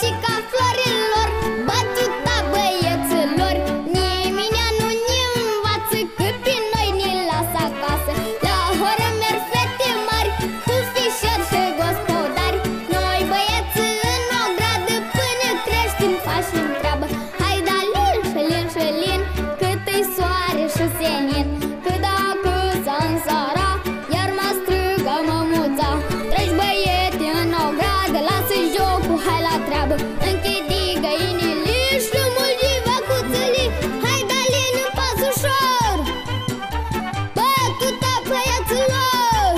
și ca florilor, bătuta băieților. Nimeni nu ne învață că pe noi ne lasă acasă. La horă merg fete mari cu fișori și gospodari. Noi băieții în o gradă până creștem facem treabă. Hai da lin și lin și lin, cât-i soare și senin. Că dacă s-a însara, iar mă strigă mămuța. Treci băiete în o gradă, lasă jocul, hai la treabă. Închide găinile și mulgi vacuțele. Hai da lin în pas ușor, bătuta băieților.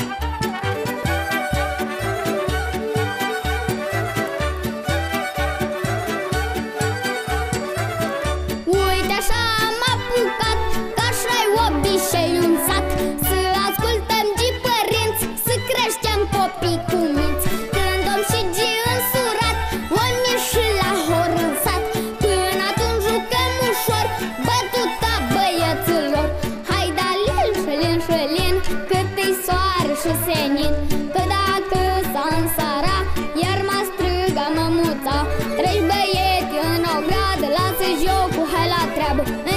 Uite așa am apucat, că așa-i obicei în sat. Să ascultăm de părinți, să creștem copii cu minți. Când om și ge însurat, om ieși la hor în sat. Până atunci jucăm ușor, bătuta băieților. Hai da lin și lin și lin, cât-i soare și senin. Că dacă s-a însara, iar mă strigă mămuța. Treci băiete în o gradă, lasă jocul, hai la treabă.